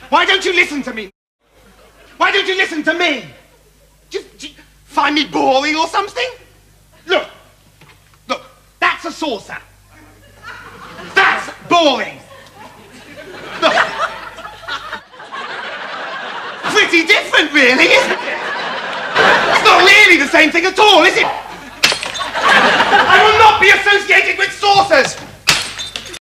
Why don't you listen to me? Why don't you listen to me? Do you find me boring or something? Look, that's a saucer. That's boring. Look. Pretty different, really, isn't it? It's not really the same thing at all, is it? I will not be associated with saucers.